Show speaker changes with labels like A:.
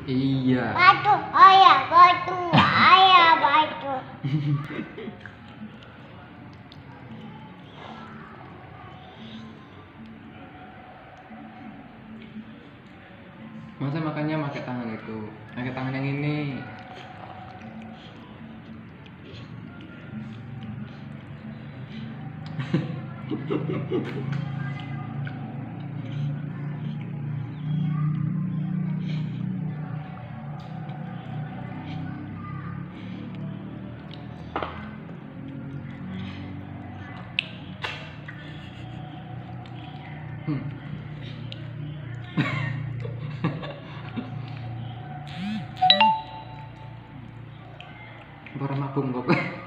A: Iya.
B: Batu, ayah, batu, ayah, batu.
A: Masa makannya pakai tangan itu? Pakai tangan yang ini. Para mabung kok.